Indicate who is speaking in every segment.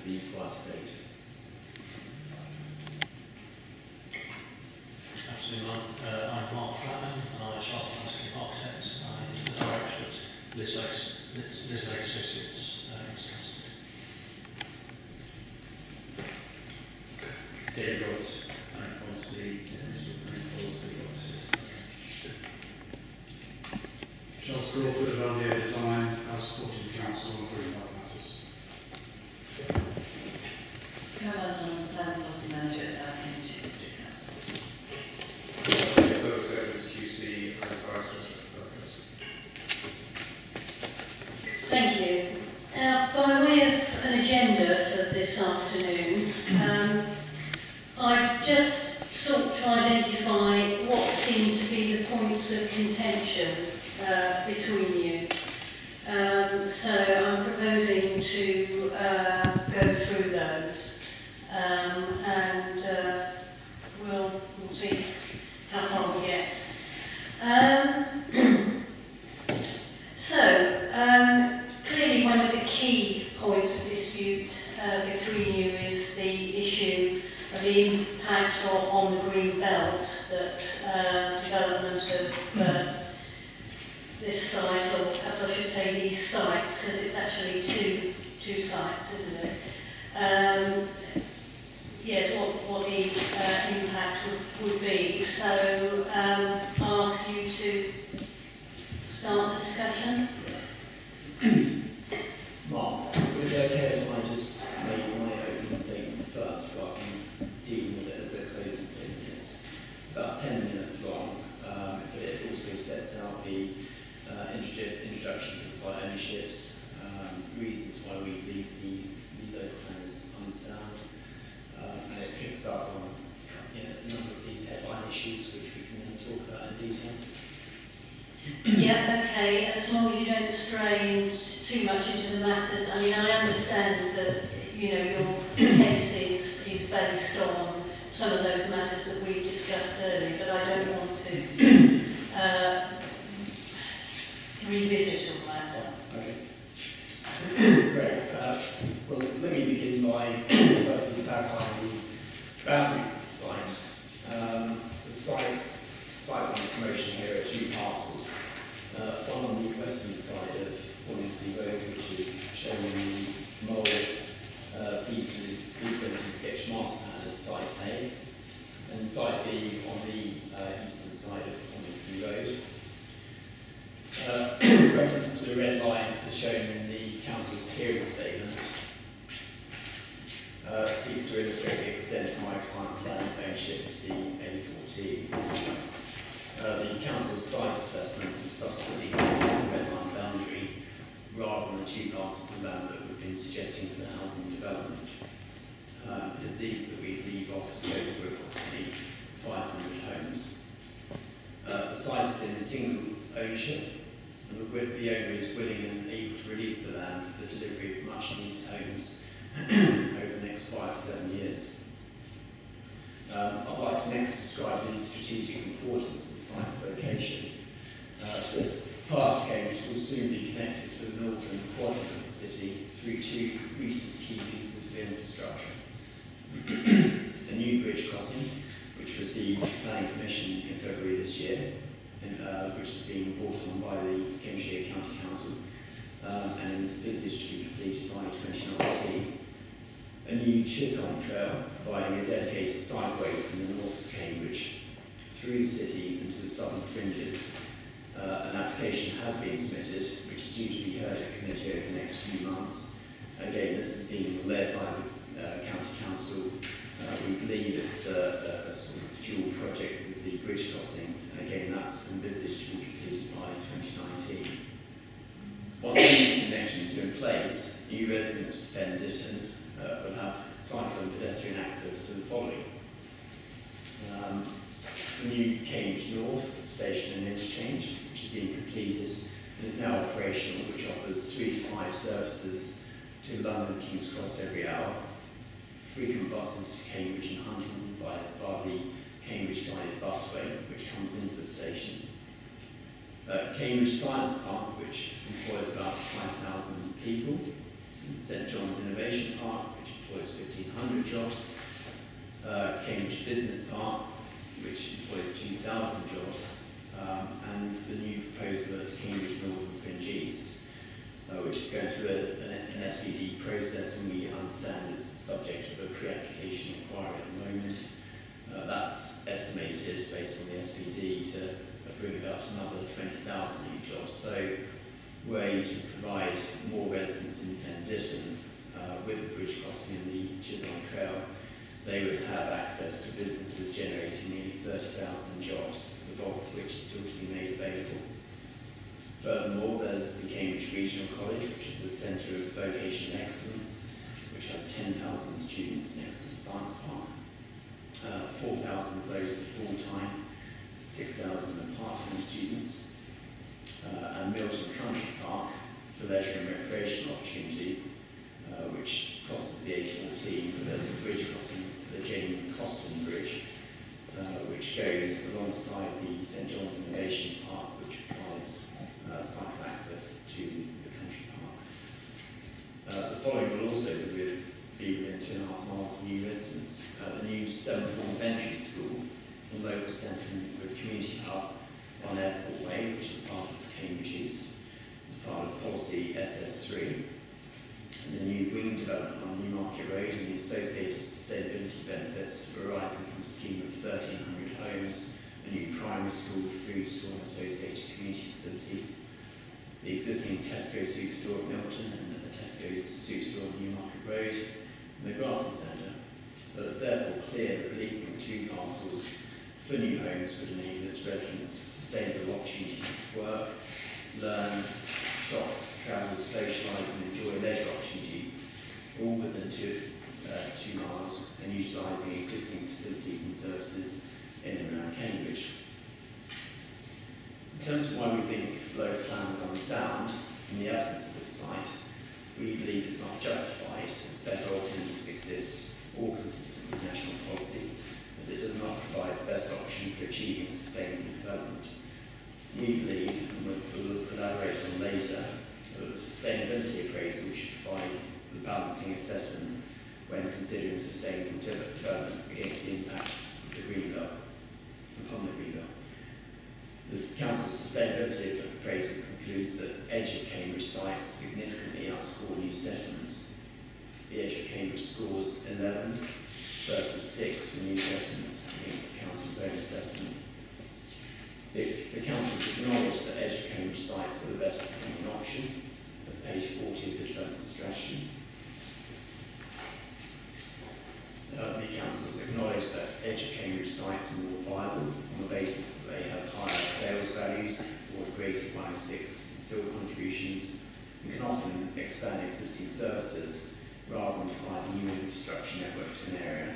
Speaker 1: the required state.
Speaker 2: Absolutely. I'm Mark Flatman, and I'm a chartered landscape architect. I'm the director at Its Associates.
Speaker 3: David Roberts, Green Policy, Policy Officers. Charles Crawford, around the design, I've supported the council on green belt matters.
Speaker 4: Caroline Johnson, Planning Policy Manager at South Cambridge District Council.
Speaker 5: Local Service QC and Vice Focus.
Speaker 4: Thank you. By way of an agenda for this afternoon, I've just sought to identify what seem to be the points of contention between you. So I'm proposing to go through those, and we'll see how far we get. Clearly one of the key points of dispute between you is the issue of the impact on the green belt that development of this site, or perhaps I should say these sites, because it's actually two sites, isn't it? Yes, what the impact would be. So I'll ask you to start the discussion.
Speaker 1: Mark, would it be okay if I just make my opening statement first, rather than dealing with it as a closing statement? It's about 10 minutes long, but it also sets out the introduction to the site ownerships, reasons why we believe the local plan is unsound, and it picks up on a number of these headline issues which we can then talk about in detail.
Speaker 4: Yeah, okay, as long as you don't stray too much into the matters. I mean, I understand that, your case is based on some of those matters that we've discussed earlier, but I don't want to revisit all that.
Speaker 1: Okay. Great. So let me begin by firstly clarifying the boundaries of the site. The sites under promotion here are two parcels. One on the western side of Antony Road, which is shown in the mole feasibility sketch master plan as site A, and site B on the eastern side of Antony Road. Reference to the red line is shown in the council's hearing statement. Seeks to illustrate the extent of my client's land ownership to the A14. The council's site assessments have subsequently considered the red line boundary rather than the two parcels of land that we've been suggesting for the housing development. It's these that we believe offer scope for approximately 500 homes. The site is in single ownership, and the owner is willing and able to release the land for the delivery of much needed homes over the next 5 to 7 years. I'd like to next describe the strategic importance of the site's location. This part of Cambridge will soon be connected to the northern quadrant of the city through two recent key pieces of infrastructure. A new bridge crossing, which received planning permission in February this year, and which has been brought on by the Cambridgeshire County Council and envisaged to be completed by 2019. A new Chisholm Trail, providing a dedicated sideway from the north of Cambridge through the city and to the southern fringes. An application has been submitted, which is due to be heard at committee over the next few months. Again, this is being led by the County Council. We believe it's a sort of dual project with the bridge crossing, and again, that's envisaged to be completed by 2019. Once these connections are in place, new residents of Fen Ditton will have cycle and pedestrian access to the following. The new Cambridge North station and interchange, which has been completed and is now operational, which offers 3 to 5 services to London King's Cross every hour, frequent buses to Cambridge and Huntingdon by the Cambridge Guided Busway, which comes into the station. Cambridge Science Park, which employs about 5,000 people, St John's Innovation Park, which employs 1,500 jobs, Cambridge Business Park, which employs 2,000 jobs, and the new proposal at Cambridge Northern Fringe East, which is going through an SPD process, and we understand it's the subject of a pre-application inquiry at the moment. That's estimated, based on the SPD, to bring about another 20,000 new jobs. So, were you to provide more residents in Fen Ditton with the bridge crossing and the Chisholm Trail, they would have access to businesses generating nearly 30,000 jobs, the bulk of which is still to be made available. Furthermore, there's the Cambridge Regional College, which is the centre of vocational excellence, which has 10,000 students next to the Science Park. 4,000 of those are full-time, 6,000 are part-time students. And Milton Country Park for leisure and recreational opportunities, which crosses the A14, but there's a bridge crossing, the Jane Coston Bridge, which goes alongside the St John's Innovation Park, which provides cycle access to the country park. The following will also be within 2.5 miles of new residents. The new 7th form entry school, a local centre with community hub on Airport Way, which is part of Cambridge East, as part of policy SS3, and the new wing development on Newmarket Road and the associated sustainability benefits arising from a scheme of 1,300 homes, a new primary school, food store and associated community facilities, the existing Tesco superstore at Milton and the Tesco's superstore at Newmarket Road, and the Grafton Centre. So it's therefore clear that releasing 2 parcels for new homes would enable its residents sustainable opportunities to work, learn, shop, travel, socialise and enjoy leisure opportunities, all within 2 miles and utilising existing facilities and services in and around Cambridge. In terms of why we think local plans are unsound in the absence of this site, we believe it's not justified as better alternatives exist or consistent with national policy, as it does not provide the best option for achieving sustainable development. We believe, and we'll elaborate on later, that the sustainability appraisal should provide the balancing assessment when considering sustainable development against the impact of the greenbelt upon the greenbelt. The Council's sustainability appraisal concludes that edge of Cambridge sites significantly outscore new settlements. The edge of Cambridge scores 11 versus 6 for new settlements against the Council's own assessment. The Council acknowledged that edge of Cambridge sites are the best performing option at page 40 of the development strategy. The Council has acknowledged that edge of Cambridge sites are more viable on the basis that they have higher sales values, afford greater 106 and still contributions, and can often expand existing services rather than provide a new infrastructure network to an area.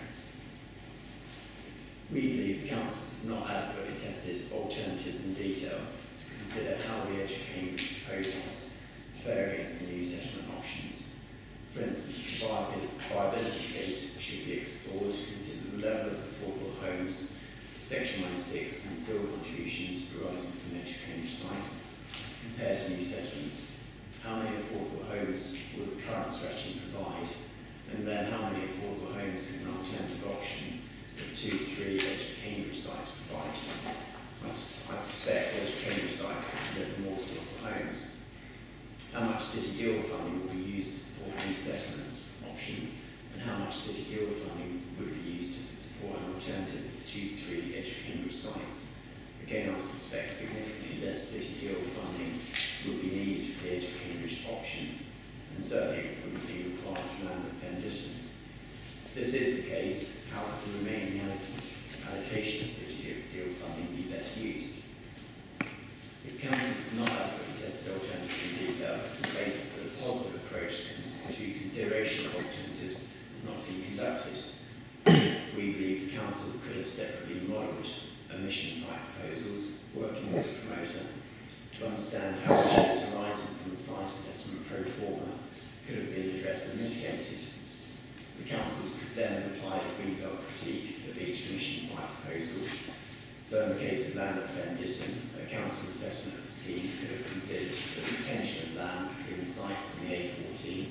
Speaker 1: We believe the councils have not adequately tested alternatives in detail to consider how the edge of Cambridge proposals fare against the new settlement options. For instance, the viability case should be explored to consider the level of affordable homes, Section 106 and still contributions arising from edge of Cambridge sites, compared to new settlements. How many affordable homes will the current strategy provide? And then how many affordable homes can an alternative option of 2, 3 edge of Cambridge sites provide? I suspect edge of Cambridge sites can deliver more affordable homes. How much city deal funding will be used to support new settlements option, and how much city deal funding would be used to support an alternative of 2, 3 edge of Cambridge sites? Again, I suspect significantly less city deal funding would be needed for the edge of Cambridge option, and certainly it wouldn't be required for land at Fen Ditton. If this is the case, how could the remaining allocation of city deal funding be better used? The councils have not adequately tested alternatives in detail on the basis that a positive approach to consideration of alternatives has not been conducted. We believe the council could have separately modelled emission site proposals, working with the promoter, to understand how issues arising from the site assessment pro forma could have been addressed and mitigated. The councils could then have applied a greenbelt critique of each emission site proposal. So in the case of land at Fen Ditton, a council assessment of the scheme could have considered the retention of land between the sites and the A14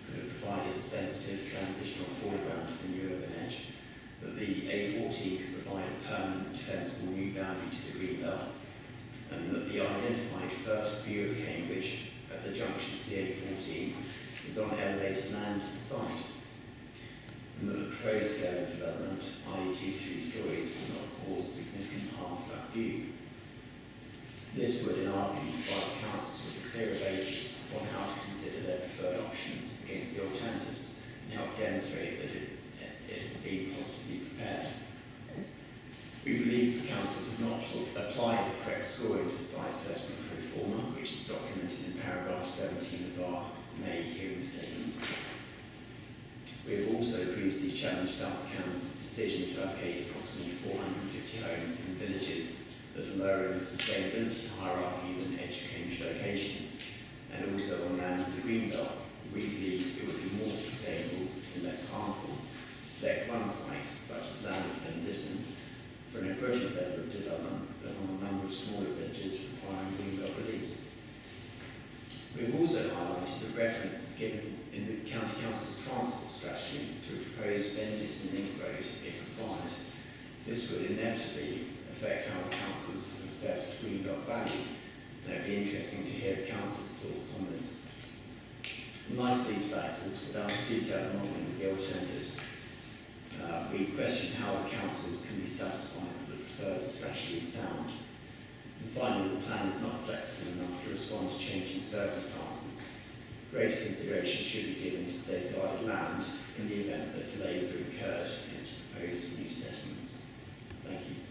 Speaker 1: could have provided a sensitive transitional foreground to the new urban edge, that the A14 could provide a permanent defensible new boundary to the green belt, and that the identified first view of Cambridge at the junction to the A14 is on elevated land to the site, and that the proposed scale of development, i.e. 2 to 3 stories, will not cause significant harm to that view. This would, in our view, provide councils with a clearer basis on how to consider their preferred options against the alternatives, and help demonstrate that it had been positively prepared. We believe the councils have not applied the correct scoring to the site assessment pro forma, which is documented in paragraph 17 of our May hearing statement. We have also previously challenged South Cambs' decision to allocate approximately 450 homes in villages that are lower in the sustainability hierarchy than edge of Cambridge locations, and also on land in the green belt. We believe it would be more sustainable and less harmful to select one site, such as land in Ditton, for an equivalent level of development than on a number of smaller villages requiring green belt release. We have also highlighted that reference is given in the County Council's transport strategy to a proposed Ditton link road if required. This would inevitably affect how the councils have assessed green belt value, and it would be interesting to hear the council's thoughts on this. In light of these factors, without a detailed modelling of the alternatives, we question how the councils can be satisfied that the preferred strategy is sound. And finally, the plan is not flexible enough to respond to changing circumstances. Greater consideration should be given to safeguarded land in the event that delays are incurred in its proposed new settlements. Thank you.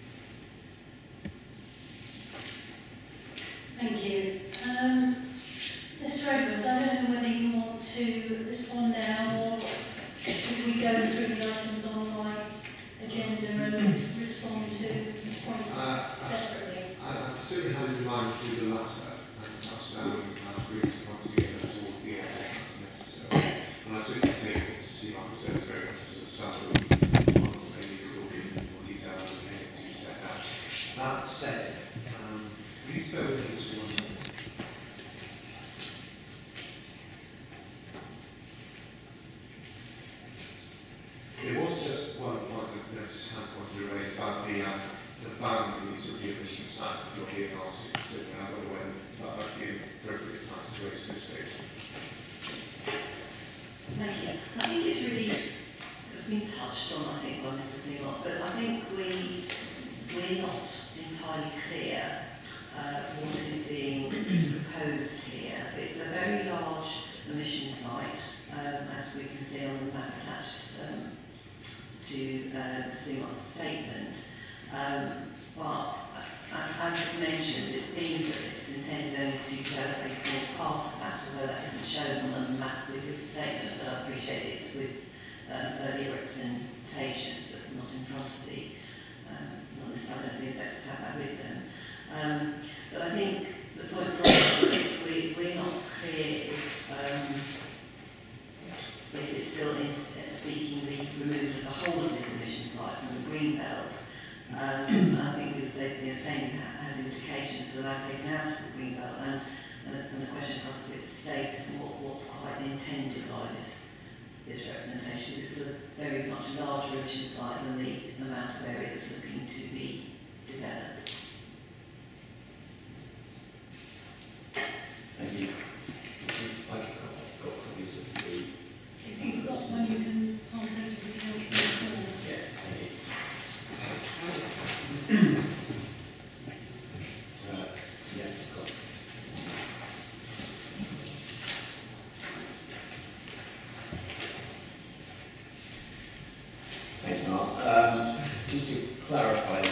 Speaker 4: Thank you. Mr. Edwards, I don't know whether you want to respond now, or should we go through the items on my agenda and respond to points separately?
Speaker 5: I'm certainly having in mind to do the latter, and perhaps I'll agree once again towards the end if that's necessary. And I certainly take what to see like I said is very much a sort of summary once the maybe is all in more detail than the payments you set out. That said, please bear with me just for 1 minute. It was just one point I noticed hand pointed to raise about the boundaries of the emission site that you're being asked to consider. I don't know when that might be an appropriate time to raise at this stage.
Speaker 6: Thank you. I think it's really, it's been touched on, I think, by Mr. Seamock, but I think we're not entirely clear what is being proposed here. It's a very large emission site, as we can see on the map attached to Seamock's statement. But as was mentioned, it seems that it's intended only to develop a small part of that, although that isn't shown on the map with your statement, but I appreciate it's with earlier representations, but not in front of the, not necessarily, I don't think the inspectors have that with them. But I think the point for us is we're not clear if it's still seeking the removal of the whole of this emission site from the green belt. And I think we would say plainly that has implications for that taken out of the green belt, and the question for us with status and what's quite intended by this representation, because it's a very much larger emission site than the amount of area that's looking to be developed.
Speaker 1: Thank you. I've got copies of the...
Speaker 4: If you've got one, you can pass over to the council.
Speaker 1: Yeah, thank you. Yeah, of course. Thank you, Mark. Just to clarify,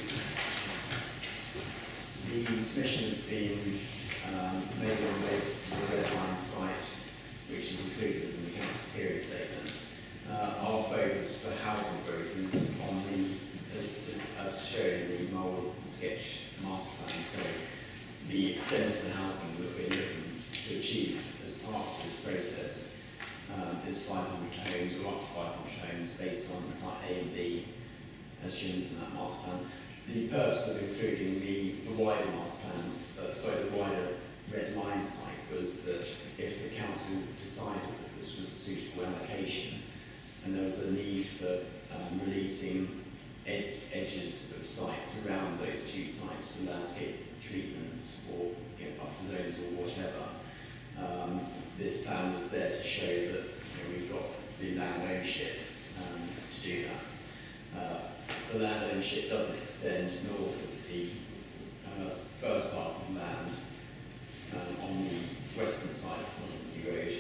Speaker 1: the submission has been made on the basis of the red line site, which is included in the council's hearing statement. Our focus for housing growth is on as shown in the mould sketch master plan. So the extent of the housing that we're looking to achieve as part of this process is 500 homes, or up to 500 homes, based on site A and B, as shown in that master plan. The purpose of including the wider master plan, the wider red line site, was that if the council decided that this was a suitable allocation, and there was a need for releasing edges of sites around those two sites for landscape treatments or buffer zones or whatever. This plan was there to show that we've got the land ownership to do that. The land ownership doesn't extend north of the first parcel of land on the western side of Quantity Road.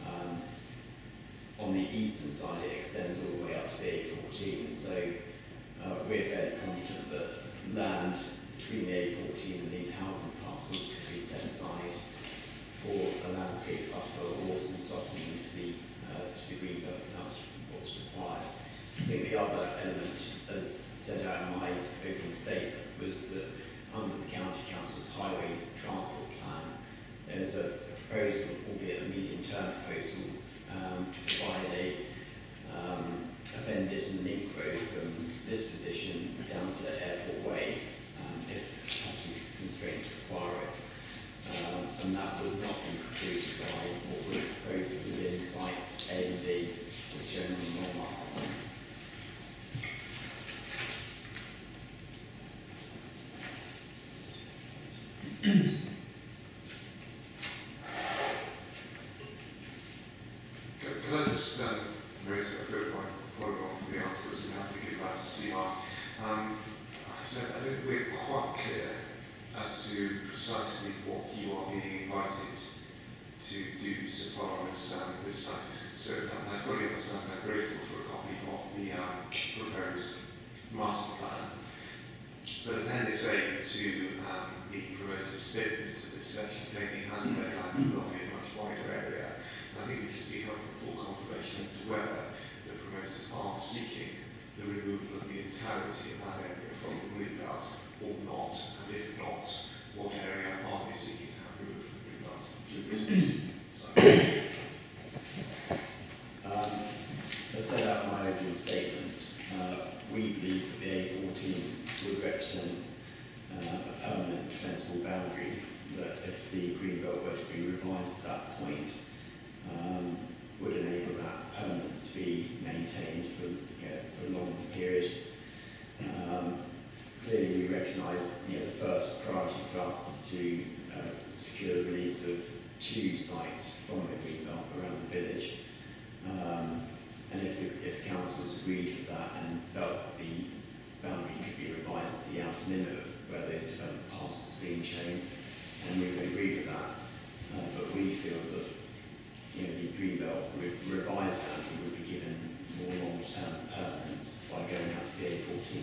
Speaker 1: On the eastern side, it extends all the way up to the A14. So we're fairly confident that land between the A14 and these housing parcels could be set aside for a landscape buffer or some softening to the green belt. That's what's required. I think the other element, as set out in my opening statement, was that under the County Council's highway transport plan, there's a proposal, albeit a medium-term proposal, to provide a vendit and link road from this position down to Airport Way, if capacity constraints require it. And that would not be precluded by what we're proposing within sites A and B, as shown on the non-master plan.
Speaker 5: Can I just raise a third point, following on from the answers we have to give back to CR? So I think we're quite clear as to precisely what you are being invited to do so far as this site is concerned. And I fully understand and I'm grateful for a copy of the proposed master plan. But Appendix A to the promoter's statement of this section plainly has a deadline to block a much wider area. And I think we just need full confirmation as to whether the promoters are seeking the removal of the entirety of that area from the green belt or not, and if not, what area are they seeking to have removed from the green belt?
Speaker 1: As set out in my opening statement, we believe that the A14 would represent a permanent defensible boundary, that if the green belt were to be revised at that point, would enable that permanence to be maintained for a long period. Clearly, we recognise the first priority for us is to secure the release of two sites from the green belt around the village. And if the council's agreed with that and felt the boundary could be revised at the outer limit of where those development parcels are being shown, and we would agree with that. But we feel that the green belt revised boundary would be given more long-term permanence by going out to the A14.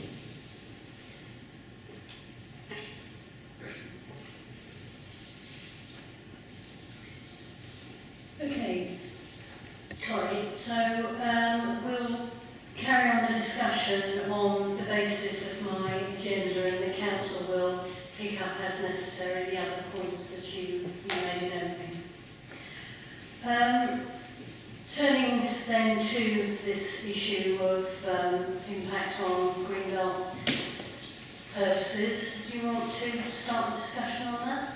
Speaker 4: Okay, sorry, so we'll carry on the discussion on the basis of my agenda, and the council will pick up as necessary the other points that you made in opening. Turning then to this issue of impact on green belt purposes, do you want to start the discussion on that?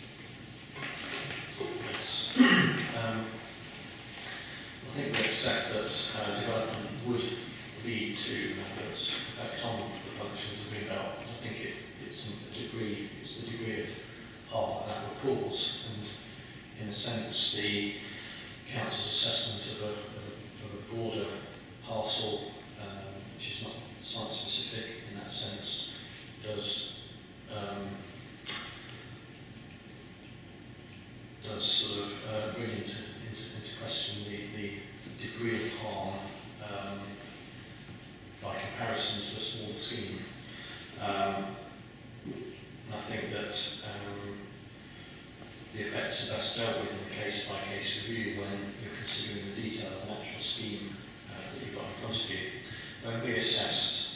Speaker 2: Yes. I think we accept that development would lead to adverse effect on the functions of the green belt. I think it's the degree of harm that would cause, and in a sense the council's assessment of a broader parcel, which is not site specific in that sense, does sort of bring into question the degree of harm by comparison to a smaller scheme. And I think that the effects are best dealt with in a case-by-case review when you're considering the detail of an actual scheme that you've got in front of you. When we assessed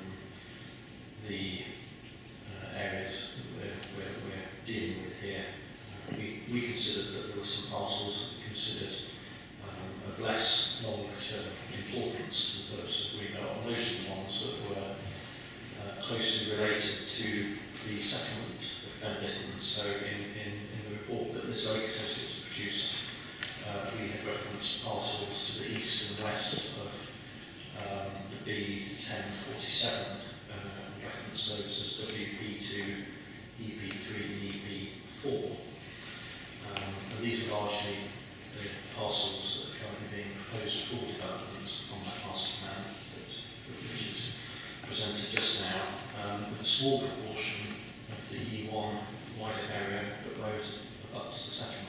Speaker 2: the areas that we're dealing with here, we considered that there were some parcels considered of less long-term importance for the purpose of green belt, and those are the ones that were closely related to the settlement of fen littering. So in the report that this Lake Associates produced, we had reference parcels to the east and west of the B1047, reference those as WP2, EP3 and EP4. And these are largely the parcels that are currently being proposed for development on that master plan that Richard presented just now, with a small proportion of the E1 wider area that road abuts the settlement.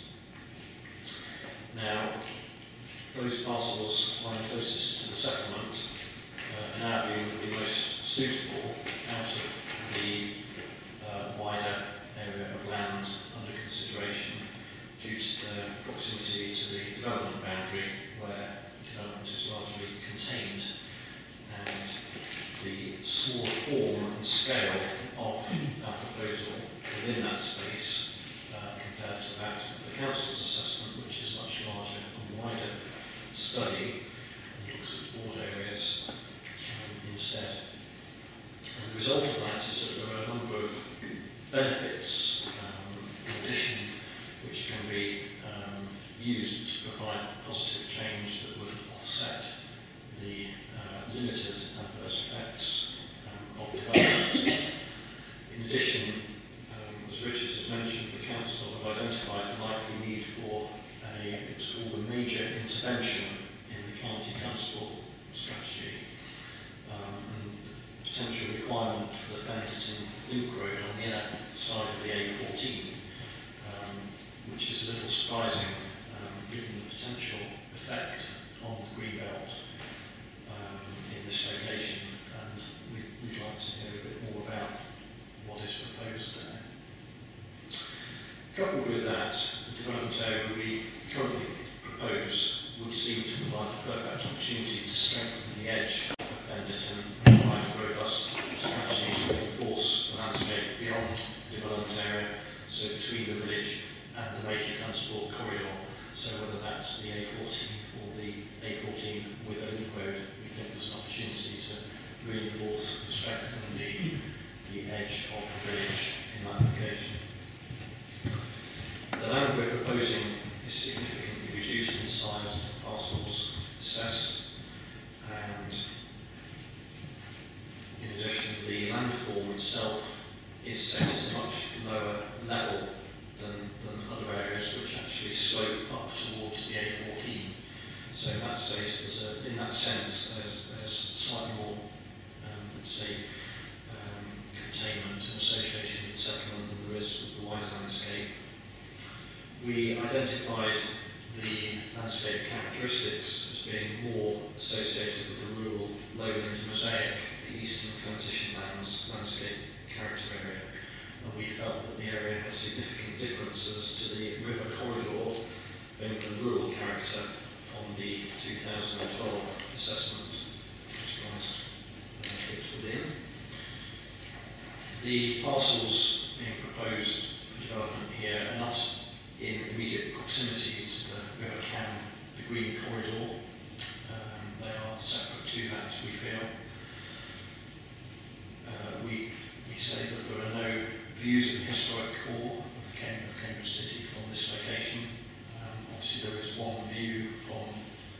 Speaker 2: Now, those parcels lying closest to the settlement, in our view, would be most suitable out of the wider area of land under consideration due to the proximity to the development boundary where development is largely contained, and the small form and scale of our proposal within that space compared to that of the council's assessment, which is much larger and wider study and looks at broad areas instead. And the result of that is that there are a number of benefits in addition which can be used to provide positive change that would offset the limited adverse effects of development. In addition, as Richard had mentioned, the council have identified the likely need for what's called a major intervention in the county transport strategy, and potential requirement for the Fenderton Loop Road on the inner side of the A14, which is a little surprising given the potential effect on the green belt in this location, and we'd like to hear a bit more about what is proposed there. Coupled with that, the development area we currently propose would seem to provide the perfect opportunity to strengthen the edge of Fenderton and provide a robust strategy to reinforce the landscape beyond the development area, so between the village and the major transport corridor. So whether that's the A14 or the A14 with a link road, we think there's an opportunity to reinforce and strengthen the edge of the village in that location. The land we're proposing is significantly reduced in size to parcels assessed, and in addition, the landform itself is set at a much lower level than other areas which actually slope up towards the A14. So in that sense, there's slightly more, let's say, containment and association with settlement than there is with the wider landscape. We identified the landscape characteristics as being more associated with the rural lowland mosaic, the eastern transition lands landscape character area, and we felt that the area had significant differences to the river corridor in the rural character from the 2012 assessment described it within. The parcels being proposed for development here are not in immediate proximity to the River Cam, the green corridor. They are separate to that, we feel. We say that there are no views of the historic core of Cambridge City from this location. Obviously there is one view from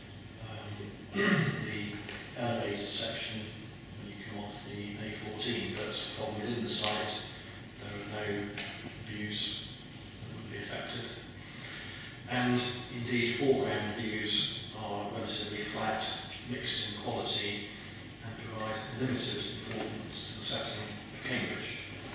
Speaker 2: the elevated section when you come off the A14, but from within the site there are no views that would be affected. And indeed foreground views are relatively flat, mixed in quality, and provide limited importance to the setting of Cambridge.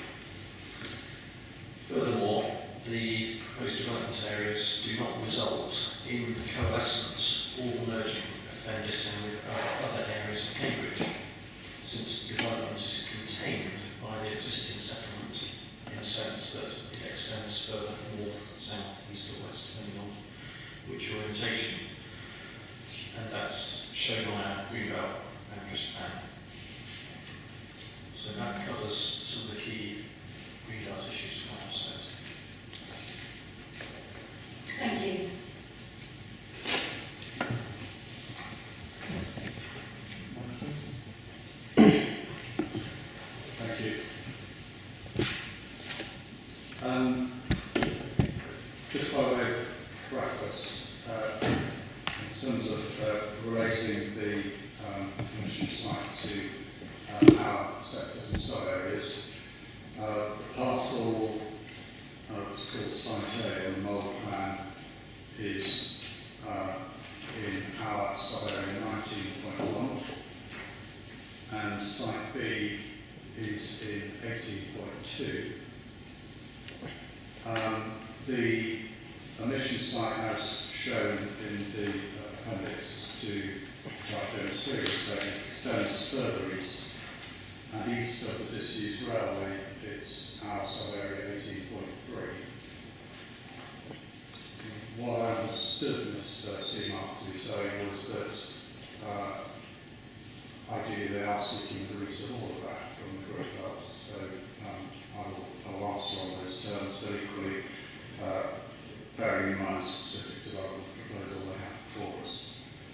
Speaker 2: Furthermore, the proposed development areas do not result in the coalescence or merging of Fenderton with other areas of Cambridge, since the development is contained by the existing settlement in a sense that it extends further north, south, east or west, depending on which orientation. And that's shown on our Greenbelt boundaries plan. So that covers some of the key Greenbelt issues from our perspective.
Speaker 4: Thank you.
Speaker 3: Thank you. Just by way of preface, raising the commission site to our sectors and sub-areas. The parcel called Site A on the model plan is in our sub-area 19.1, and Site B is in 18.2. The emission site, as shown in the appendix to Carpen series, extends further east, and east of the disused railway, it's our sub-area 18.3. What I understood Mr. Seamark to be saying was that ideally they are seeking the release of all of that from the group health, so I will answer on those terms, but equally bearing in mind specific development proposal they have before us.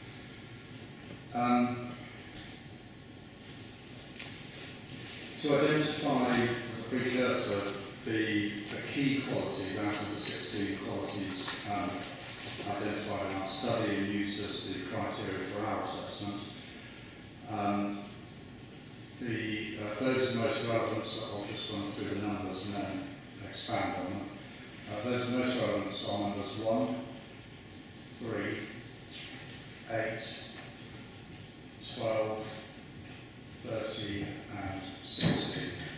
Speaker 3: To identify as a precursor the key qualities out of the 16 qualities identified in our study and used as the criteria for our assessment, those are most relevant, so I'll just run through the numbers and then expand on them. Those most relevant are numbers 1, 3, 8, 12, 30 and 60.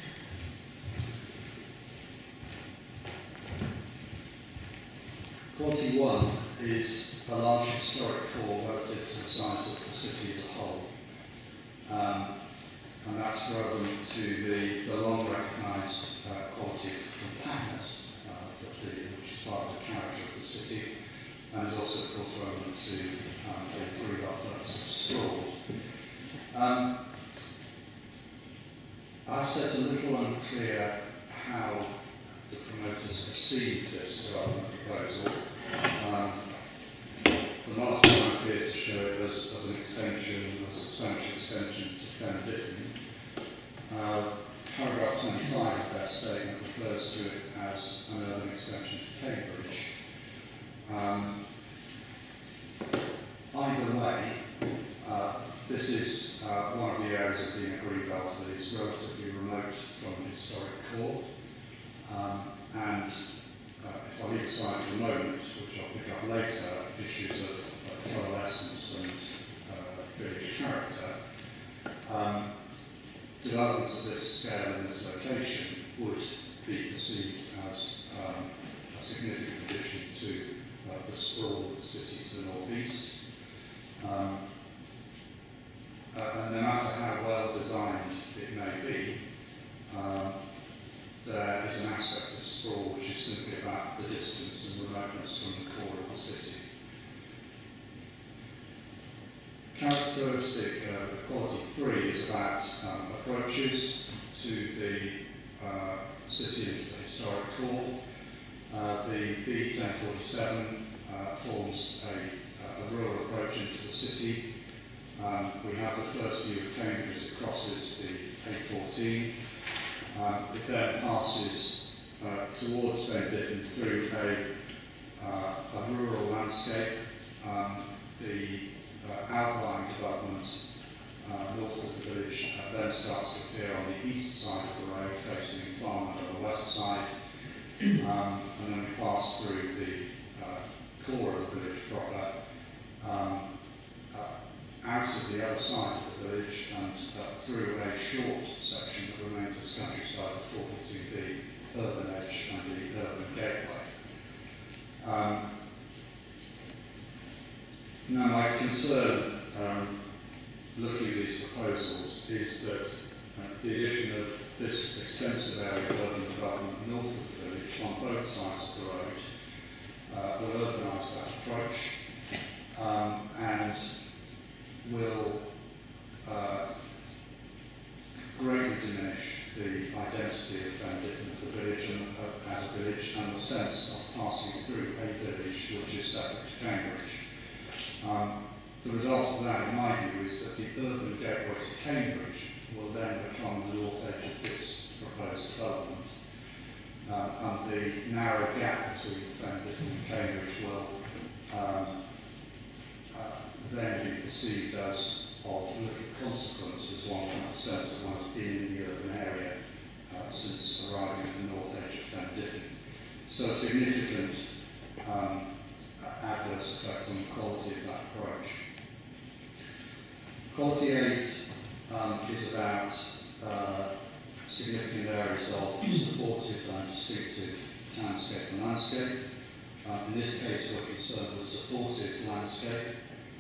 Speaker 3: Quality 1 is a large historic core relative to the size of the city as a whole. And that's relevant to the long recognised quality of compactness, which is part of the character of the city, and is also, of course, relevant to the improved uplifts of sprawl. I've said it's a little unclear how the promoters perceive this development proposal. The master plan appears to show it as an extension, a substantial extension to Fen Ditton. Paragraph 25 of that statement refers to it as an urban extension to Cambridge. Either way, this is one of the areas of the inner green belt that is relatively remote from the historic core. And if I leave aside for a moment, which I'll pick up later, issues of coalescence and village character, developments of this scale and this location would be perceived as a significant addition to the sprawl of the city to the northeast. And no matter how well designed it may be, there is an aspect of sprawl which is simply about the distance and remoteness from the core of the city. Characteristic quality 3 is about approaches to the city and to the historic core. The B1047 forms a rural approach into the city. We have the first view of Cambridge as it crosses the A14. It then passes towards Fen Ditton through a rural landscape. The outlying development north of the village then starts to appear on the east side of the road, facing farmland on the west side, and then we pass through the core of the village proper, out of the other side of the village and through a short section that remains as countryside before hitting the urban edge and the urban gateway. Now, my concern looking at these proposals is that the addition of this extensive area of urban development north of the village on both sides of the road will urbanise that approach and will greatly diminish the identity of Fen Ditton as a village and the sense of passing through a village which is separate to Cambridge. The result of that, in my view, is that the urban gateway to Cambridge will then become the north edge of this proposed development, and the narrow gap between Fen Ditton and Cambridge will then be perceived as of little consequence as one has the sense that one has been in the urban area since arriving at the north edge of Fen. So a significant adverse effect on the quality of that approach. Quality 8 is about significant areas of supportive and distinctive townscape and landscape. In this case, we're concerned with supportive landscape.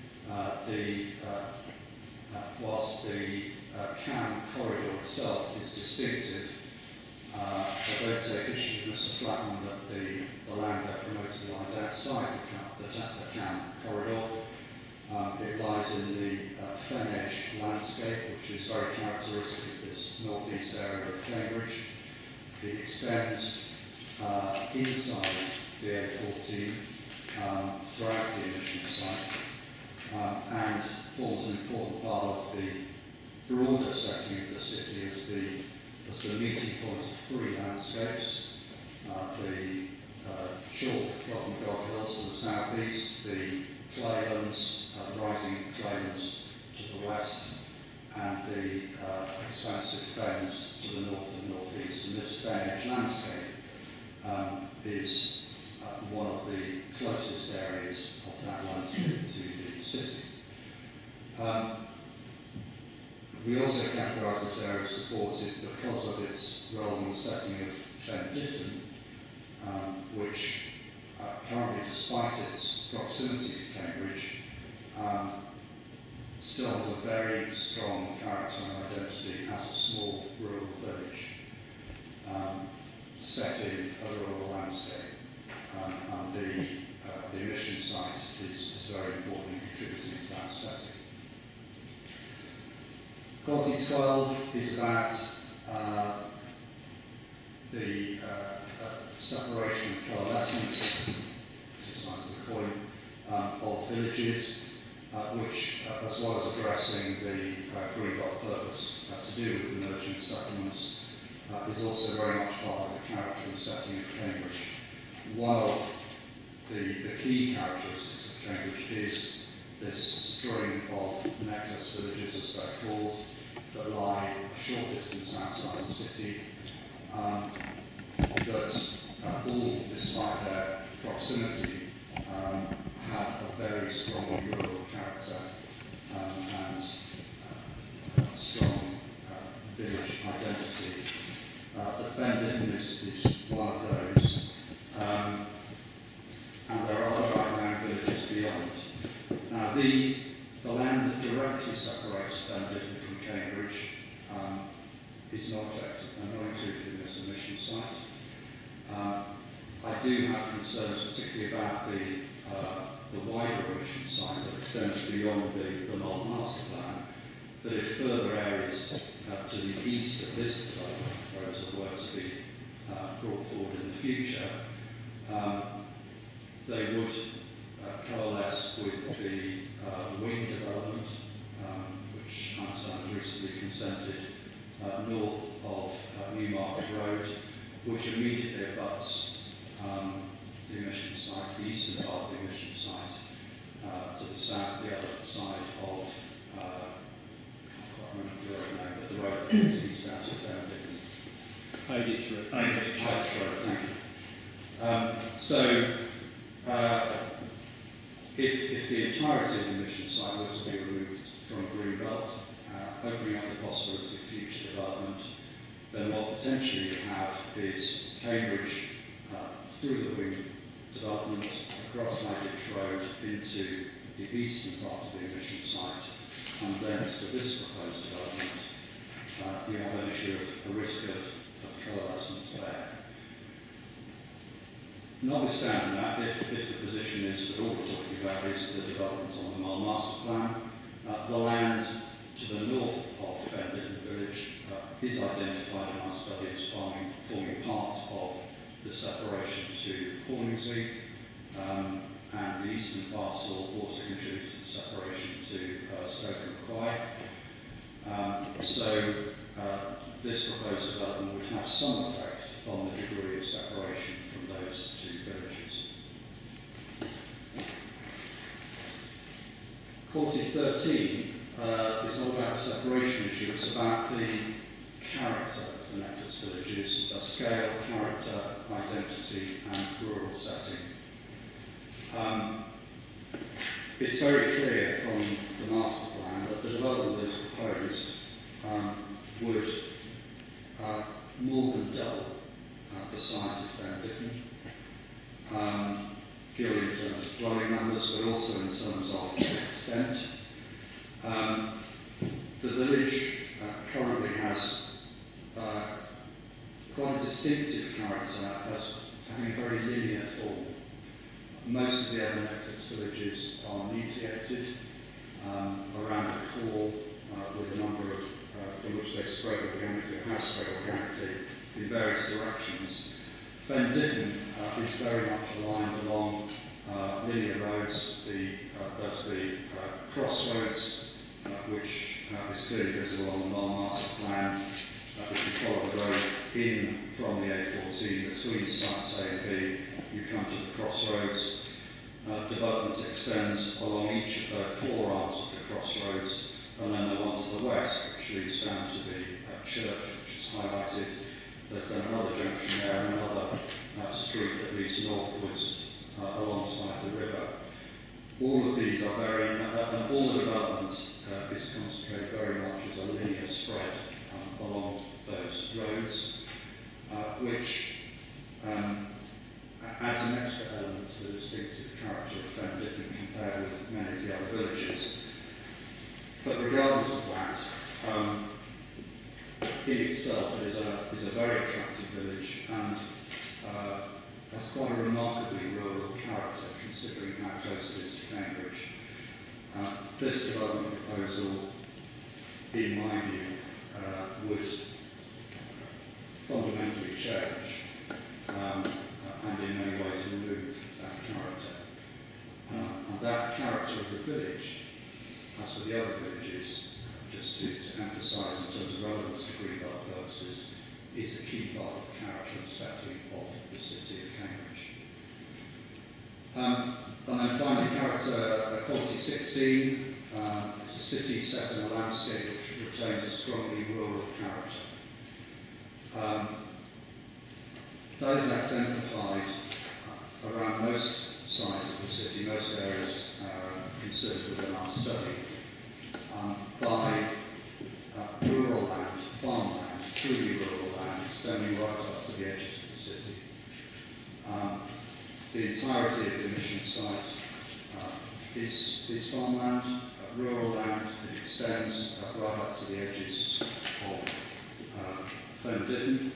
Speaker 3: Whilst the Cam corridor itself is distinctive, I don't take issue with Mr. Flatman that the land they're promoting lies outside the Cam corridor. It lies in the Fen Edge landscape, which is very characteristic of this northeast area of Cambridge. It extends inside the A14 throughout the emission site and forms an important part of the broader setting of the city as the meeting point of three landscapes. The chalk Cotton Hills to the southeast, the Claylands, rising Claylands to the west, and the expansive fens to the north and northeast. And this Fen Edge landscape is one of the closest areas of that landscape to the city. We also categorise this area as supported because of its role in the setting of Fen, which currently, despite its proximity to Cambridge, still has a very strong character and identity as a small rural village set in a rural landscape. And the emission site is very important in contributing to that setting. Quality 12 is about the separation of coalescence, two sides of the coin, of villages, which, as well as addressing the green belt purpose to do with emerging settlements, is also very much part of the character and setting of Cambridge. One of the key characteristics of Cambridge is this string of necklace villages, as they're called, that lie a short distance outside the city, that all, despite their proximity, have a very strong rural character and strong village identity. The Fen is one of those, and there are other outlying villages beyond. Now, the land that directly separates Fen from Cambridge is not affected and not included in this emission site. I do have concerns, particularly about the wider emission site that extends beyond the North Master Plan, that if further areas to the east of this development proposal were to be brought forward in the future, they would coalesce with the wing development, which I understand was recently consented north of Newmarket Road, which immediately abuts the emission site, the eastern part of the emission site, to the south, the other side of, I can't quite remember the road name, but the road that goes east out of
Speaker 7: Its Road.
Speaker 3: Its Road, thank you. If the entirety of the emission site were to be removed from Greenbelt, opening up the possibility of future development, then what potentially you have is Cambridge through the wing development across Its Road into the eastern part of the emission site, and then to this proposed development, you have an issue of a risk of coalescence there. Notwithstanding that, if the position is that all we're talking about is the development on the Mile Master Plan, the land to the north of Fen Village is identified in our study as forming part of the separation to Horningsea, and the eastern parcel also contributes to the separation to Stoke and Quay. So this proposed development would have some effect on the degree of separation from those two villages. Quality 13 is not about the separation issue, it's about the character of the necklace villages, a scale, character, identity and rural setting. It's very clear from the master plan that the development that is proposed would more than double the size of Fendicken, purely in terms of dwelling numbers, but also in terms of extent. The village currently has quite a distinctive character as having a very linear form. Most of the other necklace villages are nucleated around a core with a number of, from which they spread organically, or have spread organically in various directions. Fendicken is very much aligned along linear roads. There's the crossroads, which is clearly visible on the master plan. If you follow the road in from the A14 between sites A and B, you come to the crossroads. Development extends along each of the four arms of the crossroads, and then the one to the west, which leads down to the church, which is highlighted. There's then another junction there, and another street that leads northwards alongside the river. All of these are very, and all the development is concentrated very much as a linear spread along those roads, which adds an extra element to the distinctive character of Fendicken compared with many of the other villages. But regardless of that, in itself it is a very attractive village and has quite a remarkably rural character considering how close it is to Cambridge. This development proposal, in my view, would fundamentally change and in many ways remove that character. And that character of the village, as with the other villages, just to emphasise in terms of relevance to Greenbelt purposes, is a key part of the character and setting of the city of Cambridge. And then finally, character quality 16, it's a city set in a landscape which retains a strongly rural character. That is exemplified around most sides of the city, most areas considered within our study, by rural land, farmland, truly rural land, extending right up to the edges of the city. The entirety of the mission site is farmland, rural land. It extends right up to the edges of Fendicken.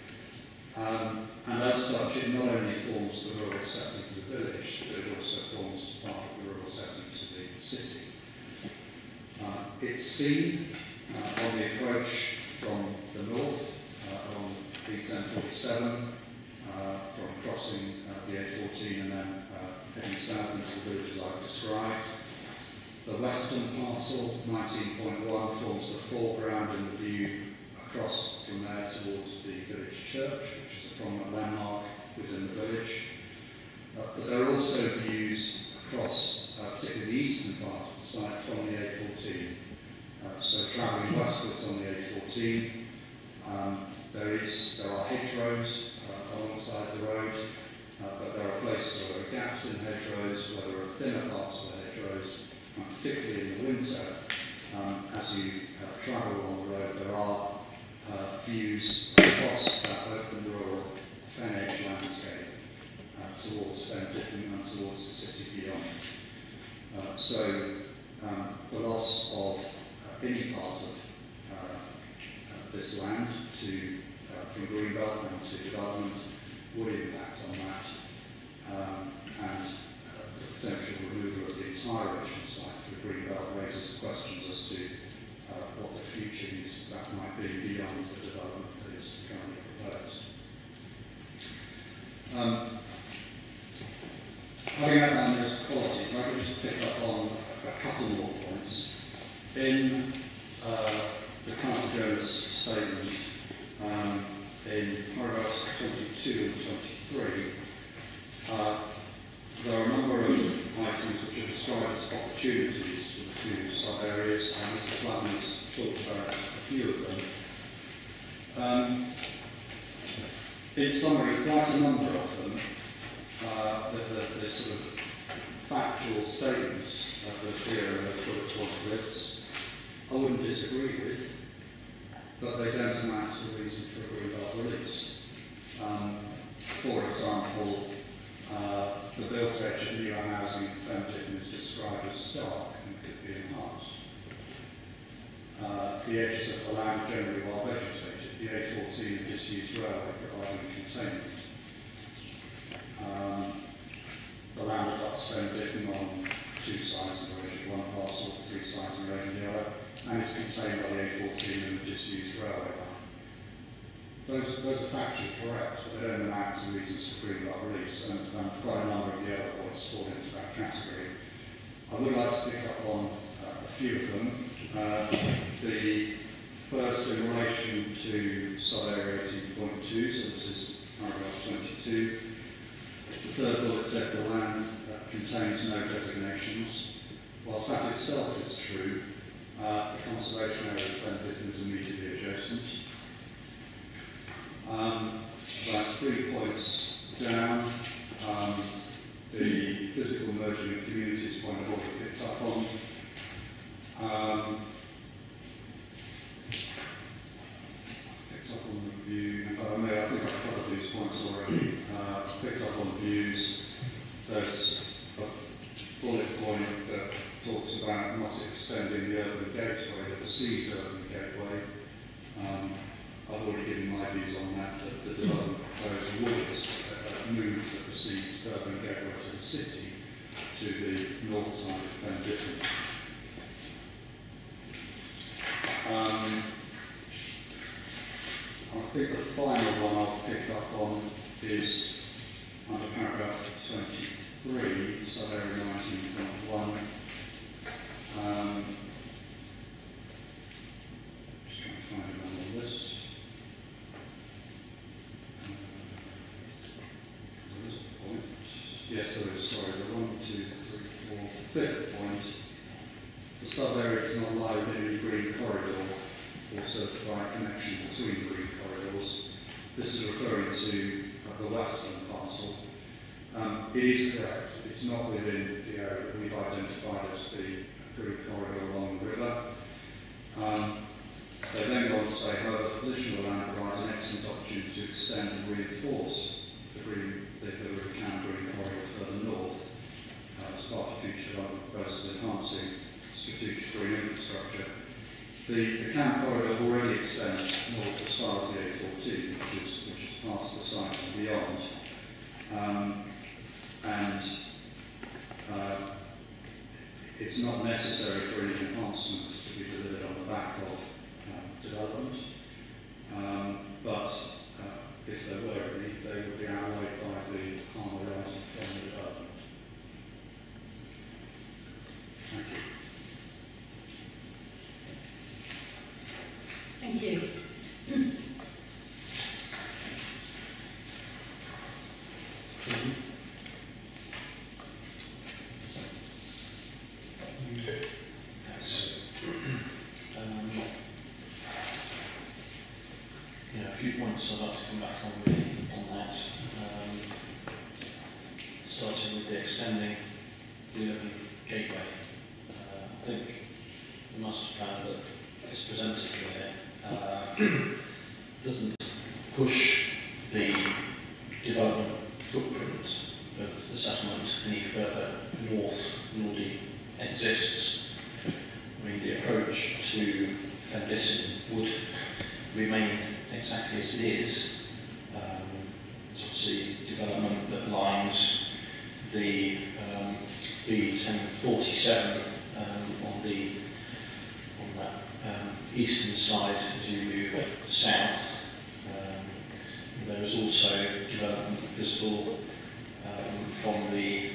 Speaker 3: And as such, it not only forms the rural setting to the village, but it also forms part of the rural setting to the city. It's seen on the approach from the north, along pt4, from crossing the A14 and then heading south into the villages I've described. The western parcel, 19.1, forms the foreground in the view across from there towards the village church, which is a prominent landmark within the village. But there are also views across, particularly the eastern part of the site from the A14. So travelling westwards on the A14, there are hedgerows alongside the road, but there are places where there are gaps in hedgerows, where there are thinner parts of the hedgerows, and particularly in the winter, as you travel along the road, there are views across that open rural fen edge landscape towards Fendicken and towards the city beyond. So the loss of any part of this land from Greenbelt and to development would impact on that, and the potential removal of the entire ocean site for Greenbelt raises questions as to what the future use of that might be beyond the development that is currently proposed. Having outlined those qualities, I could just pick up on a couple more points. In the Counter-Jones statement, in paragraphs 22 and 23, there are a number of items which are described as opportunities for the two sub-areas, and Mr. Flatman's talked about a few of them. In summary, quite a number of them, the sort of factual statements of the FeCRA and the bullet point lists, I wouldn't disagree with, but they don't amount to a reason for a green belt release. For example, the built edge of newer housing in Fenton is described as stark and could be enhanced. The edges of the land generally well vegetated, the A14 and disused railway providing containment. The land abuts Fenton on two sides of the region, one parcel, three sides of the region, the other, and is contained by the A14 and the disused railway line. Those are factually correct, but they don't amount to reasons for green belt release, and quite a number of the other points fall into that category. I would like to pick up on a few of them. The first in relation to sub-area 18.2, so this is paragraph 22. The third bullet said the land contains no designations. Whilst that itself is true, the conservation area of Fenton is immediately adjacent. About 3 points down, the physical merging of communities point I've already picked up on. Picked up on the view, I think I've covered these points already. Picked up on the views. There's a bullet point that talks about not extending the urban gateway, the perceived urban gateway. I've already given my views on that, that the development proposal would move the perceived urban gateway to the city to the north side of Fenton. I think the final one I'll pick up on is under paragraph 23, sub-area 19.1. Just trying to find it on the list. Yes, there is, sorry, the 1, 2, 3, 4, fifth point. The sub-area does not lie within any green corridor or certified connection between green corridors. This is referring to the western parcel. It is correct, it's not within the area that we've identified as the green corridor along the river. They then go on to say, however, the position of the land provides an excellent opportunity to extend and reinforce the Cambs green corridor further north as part of future development proposals enhancing strategic green infrastructure. The Cambs corridor already extends north as far as the A14, which is past the site and beyond. It's not necessary for any enhancements to be delivered on the back of development, but if there were any, they would be outweighed by the harm arising from the development. Thank you.
Speaker 4: Thank you.
Speaker 2: A few points I'd like to come back on that. Starting with the extending the urban gateway. I think the master plan that is presented here doesn't push the development footprint of the settlement any further north than already exists. I mean, the approach to Fenton would remain exactly as it is. There's obviously development that lines the B1047 on that eastern side as you move south. There is also development visible from the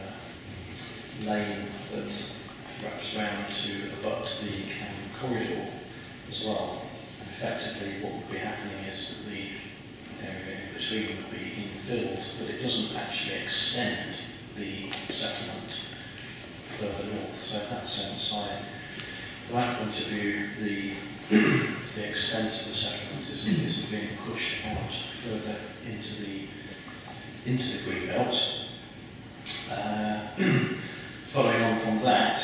Speaker 2: lane that wraps around to abut the Cambs corridor as well. And effectively what would be happening is that the area in between would be infilled, but it doesn't actually extend the settlement further north. So in that sense, from that point of view, the extent of the settlement isn't being pushed out further into the green belt. Following on from that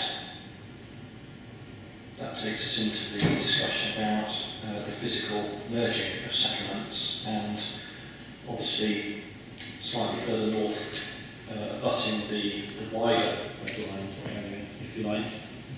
Speaker 2: takes us into the discussion about the physical merging of settlements, and obviously slightly further north, abutting the wider wetland area, if you like.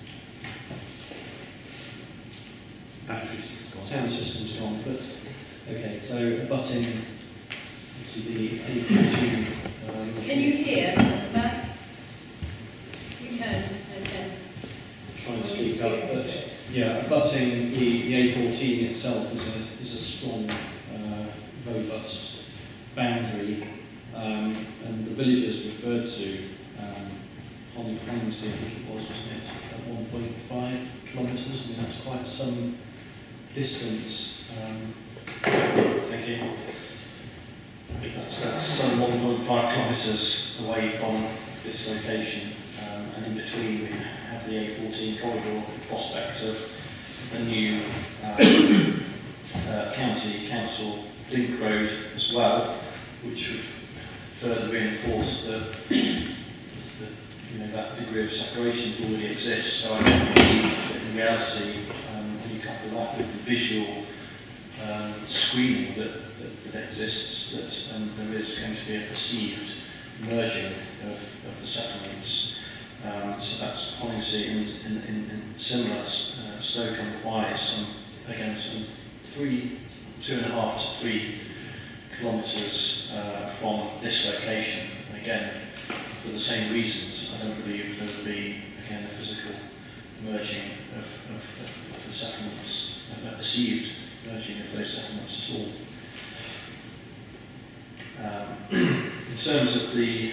Speaker 2: Sound system's gone, but okay, so abutting to the A14.
Speaker 4: Can you hear, Matt? You can, okay.
Speaker 2: Try and speak up, but yeah, abutting the A14 itself is a strong, robust boundary, and the villages referred to, Holmesy, I think it was, wasn't it, at 1.5 kilometres. I mean, that's quite some distance. Thank you. That's some 1.5 kilometres away from this location, and in between we have the A14 corridor, the prospect of a new county council link road as well, which would further reinforce that degree of separation that already exists. So I believe that in reality, when you couple that with the visual screening that exists, that there is going to be a perceived merging of the settlements. So that's Hollingsey, and in similar, Stoke and Wise, some 2.5 to 3 kilometres from this location. And again, for the same reasons, I don't believe there will be, again, a physical merging of the settlements, a perceived merging of those settlements at all. In terms of the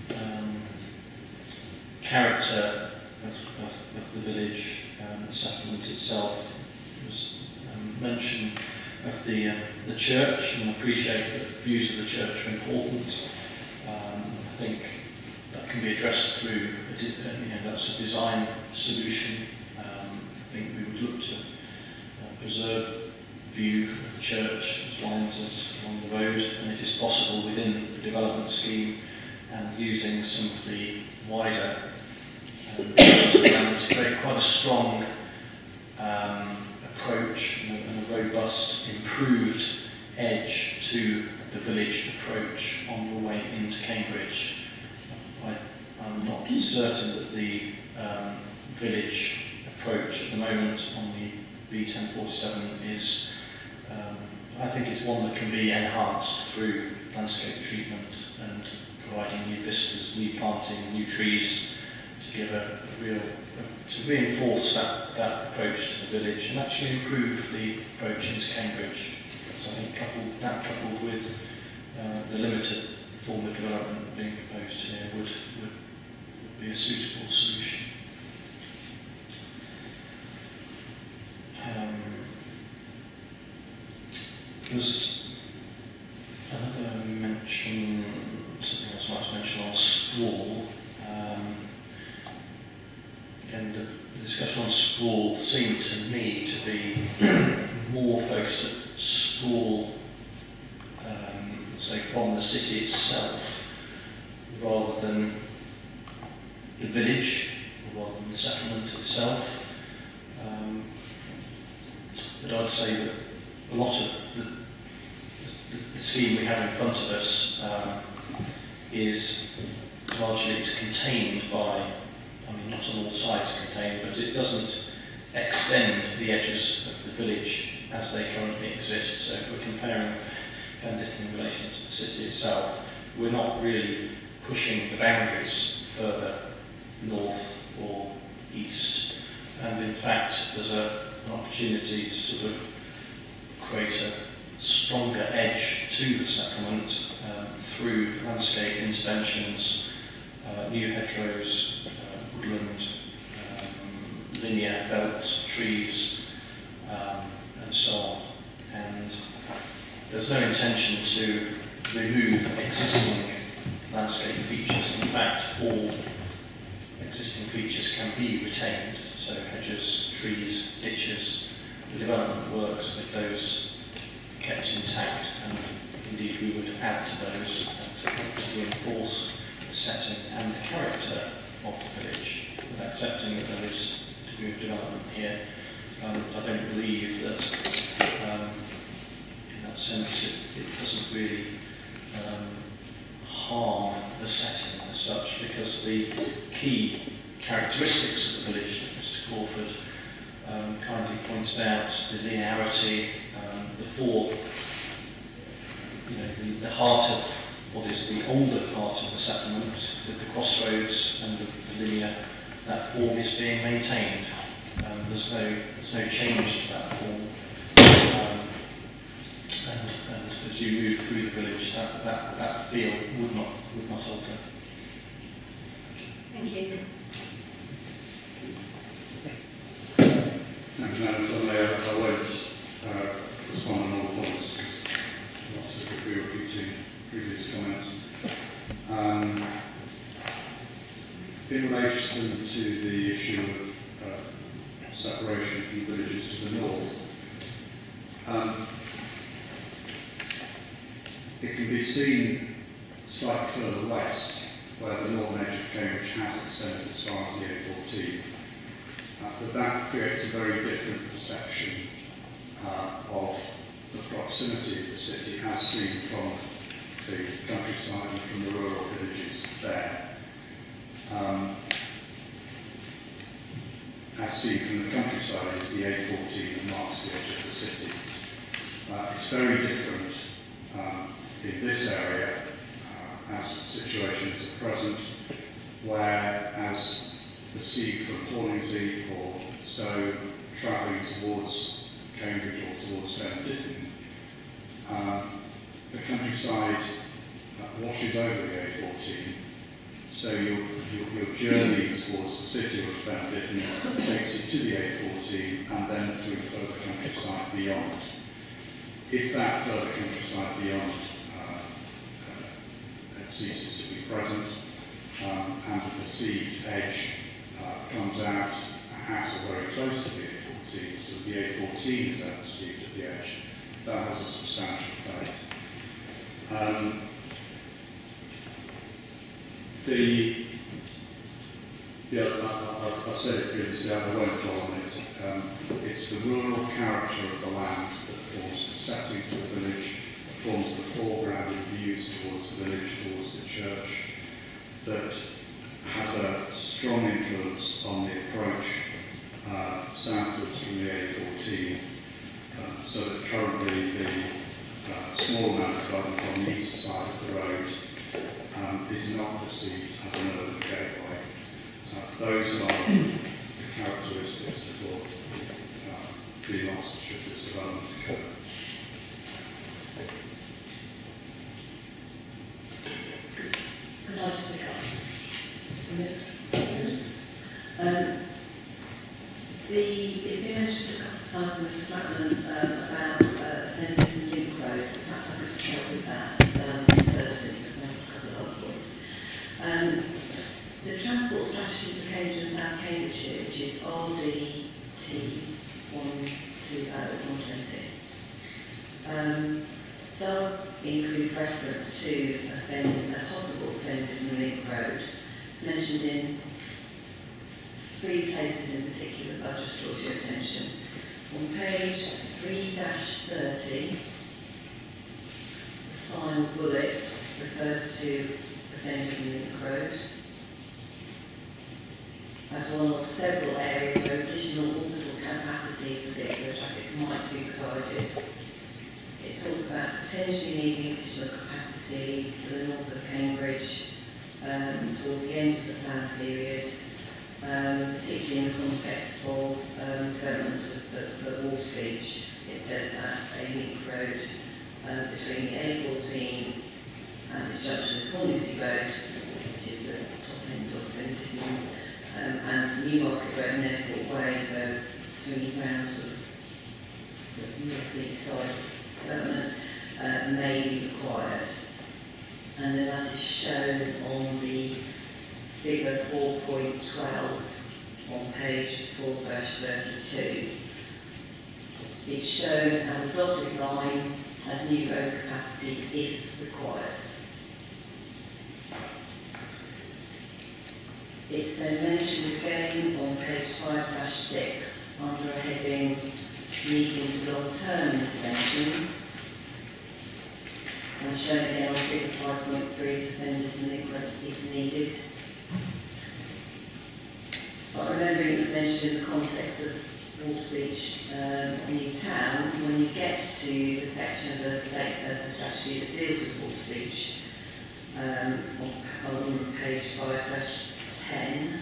Speaker 2: character of the village, the settlement itself, was mention of the church, and I appreciate that views of the church are important. I think that can be addressed through, that's a design solution. I think we would look to preserve view of the church as winds us along the road, and it is possible within the development scheme and using some of the wider to create quite a strong approach and a robust, improved edge to the village approach on your way into Cambridge. I'm not certain that the village approach at the moment on the B1047 is, I think it's one that can be enhanced through landscape treatment and providing new vistas, new planting, new trees to give to reinforce that approach to the village and actually improve the approach into Cambridge. So I think coupled with the limited form of development being proposed here would be a suitable solution. There's another mention, something else I might mention on sprawl. Again, the discussion on sprawl seemed to me to be more focused at sprawl, say from the city itself, rather than the village, or rather than the settlement itself. But I'd say that a lot of the scheme we have in front of us is largely contained by, not on all sides contained, but it doesn't extend the edges of the village as they currently exist. So if we're comparing Fendit in relation to the city itself, we're not really pushing the boundaries further north or east. And in fact, there's an opportunity to sort of create a stronger edge to the settlement through landscape interventions, new hedgerows, woodland, linear belt trees, and so on. And there's no intention to remove existing landscape features. In fact, all existing features can be retained, so hedges, trees, ditches, the development works with those kept intact, and indeed we would add to those to reinforce the setting and the character of the village, with accepting that there is a degree of development here. I don't believe that in that sense it doesn't really harm the setting as such, because the key characteristics of the village that Mr. Crawford kindly pointed out, the linearity, the four, the heart of what is the older part of the settlement, with the crossroads and the linear, that form is being maintained. There's no change to that form. And as you move through the village, that feel would not alter.
Speaker 4: Thank you.
Speaker 3: Thank you, Madam Chair. I won't respond on all points, because lots of people repeating previous comments. In relation to the issue of separation from villages to the north, it can be seen slightly further west, where the northern edge of Cambridge has extended as far as the A14. But that creates a very different perception of the proximity of the city as seen from the countryside and from the rural villages there. As seen from the countryside is the A14 that marks the edge of the city. It's very different in this area as situations are present, where as perceived from Horningsea or Stowe travelling towards Cambridge or towards Fenton, the countryside washes over the A14, so your journey towards the city of Fenton takes you to the A14 and then through further countryside beyond. If that further countryside beyond ceases to be present and the perceived edge comes out at or very close to the A14, so the A14 is out perceived at the edge, that has a substantial effect. I've said it previously, I won't dwell on it. It's the rural character of the land that forms the setting for the village, that forms the foreground and views towards the village, towards the church, that has a strong influence on the approach southwards from the A14, so that currently the small amount of development on the east side of the road is not perceived as an urban gateway. Those are the characteristics that will be lost should this development occur.
Speaker 6: Could I just pick up a minute? It's been mentioned a couple of times by Mr. Flatman about offenders and link roads. Perhaps I could help with that in the first instance, and a couple of other points. The transport strategy for Cambridge and South Cambridgeshire, which is RDT 120, does include reference to possible offenders in the link road. It's mentioned in 3 places in particular, but I'll just draw to your attention. On page 3-30, the final bullet refers to offenders in the link road as one of several areas where additional orbital capacity for vehicular traffic might be provided. It talks about potentially needing additional capacity for the north of Cambridge towards the end of the plan period, particularly in the context of development at Waterbeach. It says that a link road between the A14 and its junction with Horningsea Road, which is the top end of Fenton, and Newmarket Road and Airport Way, so swinging round sort of the north-east side of development, may be required. And then that is shown on the figure 4.12 on page 4-32. It's shown as a dotted line as new road capacity if required. It's then mentioned again on page 5-6 under a heading medium to long-term interventions, and shown again on figure 5.3 as offended delinquent if needed. But remembering it was mentioned in the context of Waterbeach New Town, when you get to the section of the strategy that deals with Waterbeach, on page 5-10,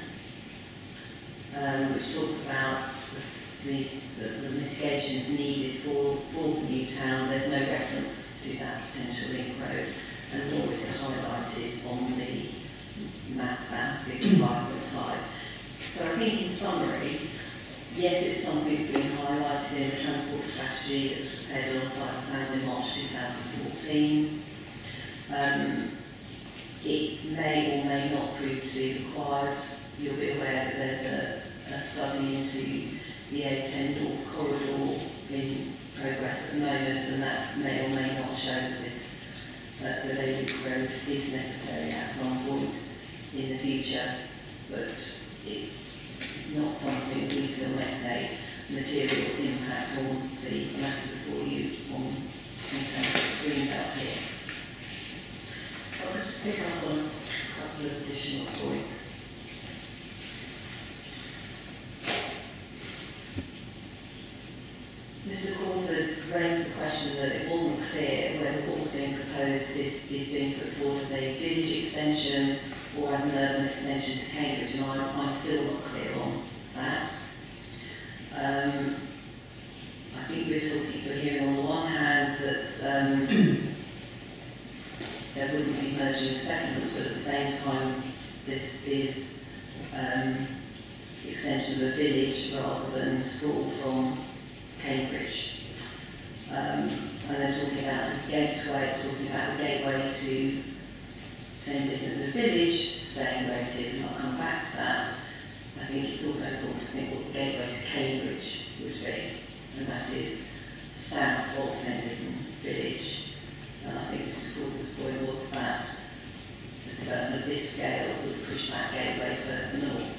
Speaker 6: which talks about the mitigations needed for the new town, there's no reference to that potential link road, and nor is it highlighted on the map plan, figure 5.5. So I think in summary, yes, it's something that's been highlighted in the transport strategy that was prepared alongside the plans in March 2014. It may or may not prove to be required. You'll be aware that there's a study into the A10 North Corridor in progress at the moment, and that may or may not show that the Lake Road is necessary at some point in the future, but it's not something that we feel makes a material impact on the matter before you in terms of the green belt here. I'll just pick up on a couple of additional points. Mr. Crawford raised the question that it wasn't clear whether what was being proposed is being put forward as a village extension or as an urban extension to Cambridge, and I'm still not clear on that. I think we're hearing on the one hand that there wouldn't be merging of settlements, but at the same time this is extension of a village rather than school from Cambridge. And they're talking about a gateway, it's talking about the gateway to Fendon as a village, staying where it is, and I'll come back to that. I think it's also important to think what the gateway to Cambridge would be, and that is south of Fendon village. And I think Mr. Crawford's point was that the development of this scale would push that gateway further north.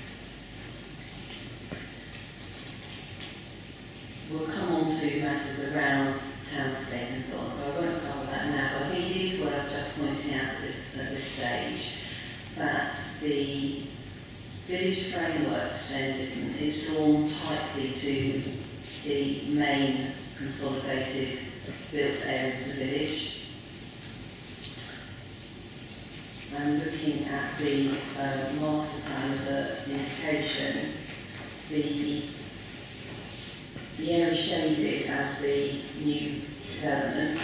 Speaker 6: We'll come on to matters around townscape and so on, so I won't cover that now, but I think it is worth just pointing out at this stage that the village framework to Fendon is drawn tightly to the main consolidated built area of the village. And looking at the master plan as an indication, the area shaded as the new development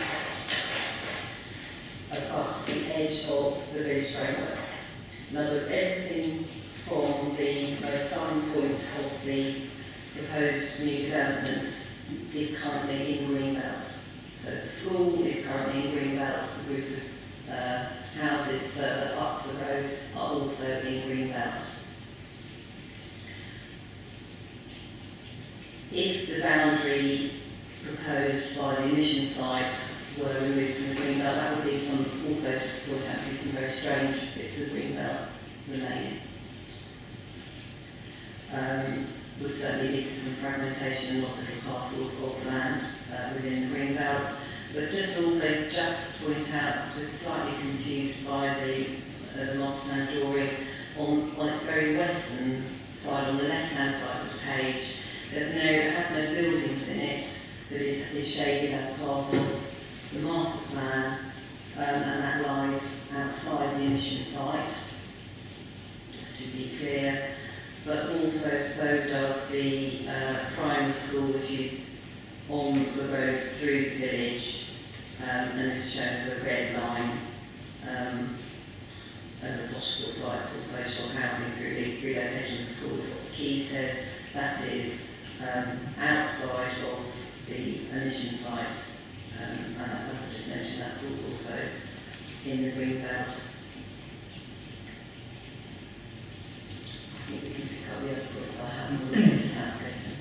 Speaker 6: across the edge of the village framework. In other words, everything from the starting point of the proposed new development is currently in Greenbelt. So the school is currently in Greenbelt, the group of houses further up the road are also in Greenbelt. If the boundary proposed by the emission site were removed from the Greenbelt, that would leave some, also to point out, to be some very strange bits of Greenbelt remaining. Would certainly lead to some fragmentation and not little parcels of land within the Greenbelt. But just to point out, because we're slightly confused by the master plan drawing, on its very western side, on the left-hand side of the page, there's an area that has no buildings in it, but is shaded as part of the master plan, and that lies outside the emission site, just to be clear. But also so does the primary school, which is on the road through the village, and is shown as a red line as a possible site for social housing through the relocation of the school. What the key says, that is outside of the emission site, and as I just mentioned, that school's also in the green belt. like the other points I have, and we'll get to that later.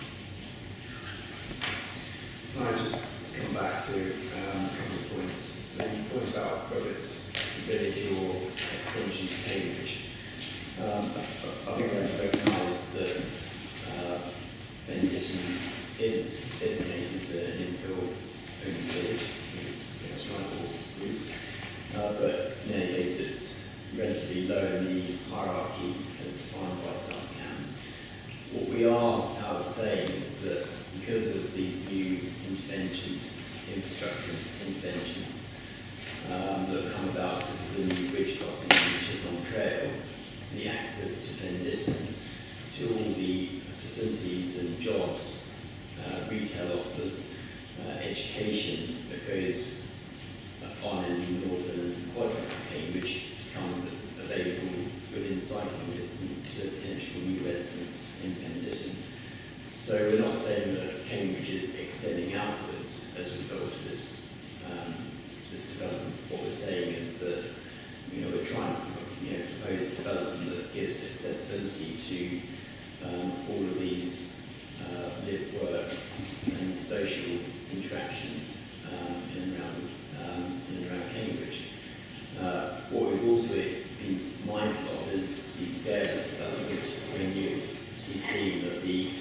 Speaker 1: Can I just come back to a couple of points? The point about whether it's village or extension to Cambridge. I think I recognise that Benedictine is designated as an infill only village. That's right, or group. But in any case, it's relatively low in the hierarchy as defined by some Cambs. What we are saying is that because of these new interventions, infrastructure interventions, that have come about because of the new bridge crossing which is on trail, the access to Benedictine, to all the facilities and jobs, retail offers, education that goes on in the northern quadrant of Cambridge becomes available within cycling distance to potential new residents in Benedictine. So we're not saying that Cambridge is extending outwards as a result of this this development. What we're saying is that we're trying to propose a development that gives accessibility to all of these live, work, and social interactions in and around Cambridge. What we've also been mindful of is the scale of development. When you've seen that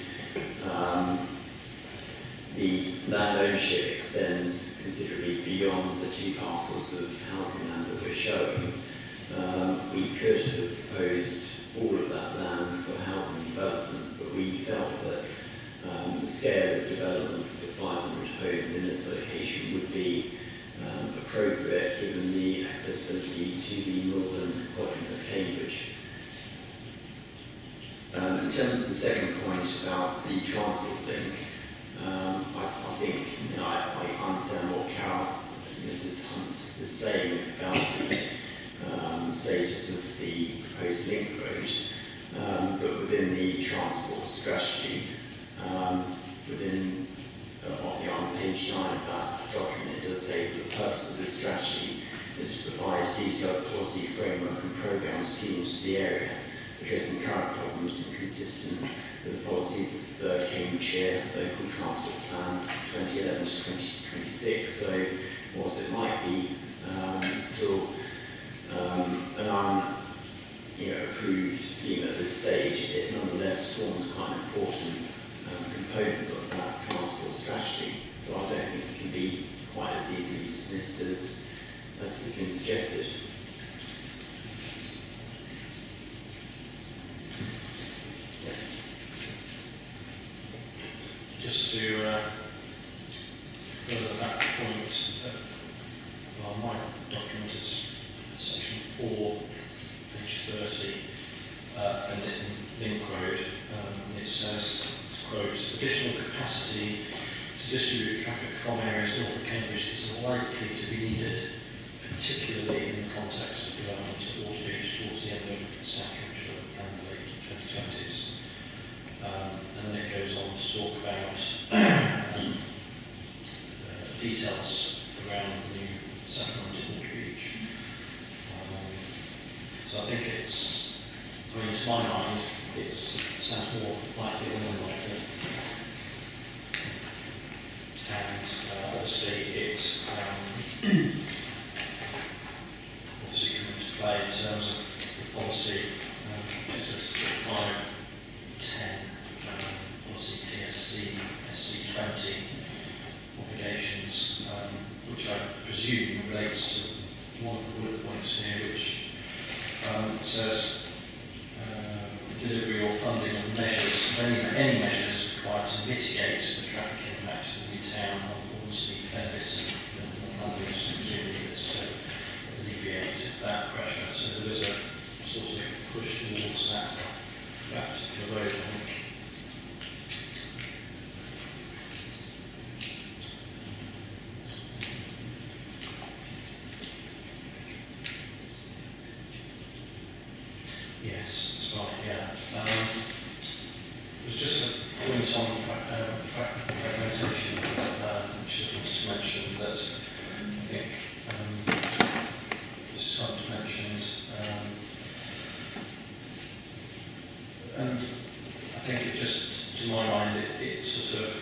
Speaker 1: the land ownership extends considerably beyond the two parcels of housing land that we're showing, we could have proposed all of that land for housing development, but we felt that the scale of development for 500 homes in this location would be appropriate given the accessibility to the northern quadrant of Cambridge. In terms of the second point about the transport link, I think I understand what Mrs. Hunt is saying about the status of the proposed link road, but within the transport strategy, on page 9 of that document, it does say that the purpose of this strategy is to provide a detailed policy framework and programme schemes for the area, addressing current problems and consistent with the policies of the Cambridgeshire Local Transport Plan 2011 to 2026. So, whilst it might be still an approved scheme at this stage, it nonetheless forms quite an important component of that transport strategy. So I don't think it can be quite as easily dismissed as has been suggested.
Speaker 2: Just to further that point, on my document it's section 4, page 30, Fenditon Link Road. It says, to quote, additional capacity to distribute traffic from areas north of Cambridge is likely to be needed, particularly in the context of development at Waterbeach towards the end of the South Cambridgeshire and the late 2020s. And then it goes on to talk about details around the new settlement at Waterbeach. So I think to my mind, it sounds more likely than unlikely. And obviously it obviously come into play in terms of the policy, which is 510, policy TSC, SC20 obligations, which I presume relates to one of the bullet points here, which says delivery or funding of measures, any measures required to mitigate the traffic impact of the new town, obviously Fenditon and others, presumably it's to alleviate that pressure. So there is a sort of push towards that particular road, I think. Yes, that's right, yeah. There was just a point on fragmentation, which I wanted to mention that I think Mrs. Hunt mentioned, and sort of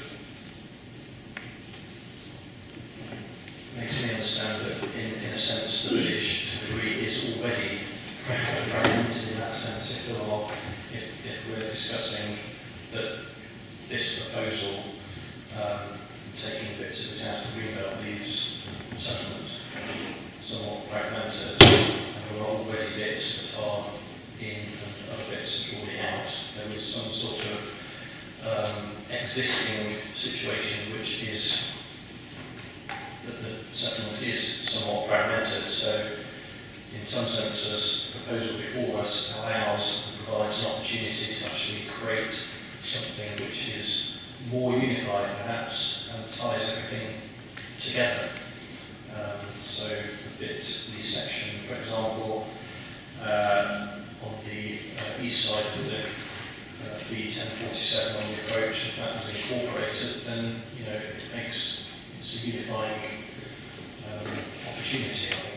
Speaker 2: makes me understand that in a sense the village to a degree is already fragmented in that sense. If we're discussing that this proposal taking bits of it out of the greenbelt leaves settlement somewhat fragmented, and there are already bits that are in and other bits that are already out. There is some sort of existing situation which is that the settlement is somewhat fragmented. So in some senses, the proposal before us allows and provides an opportunity to actually create something which is more unified perhaps and ties everything together. So the section, for example, on the east side of the pt4 when the approach, if that was incorporated, then it's a unifying opportunity.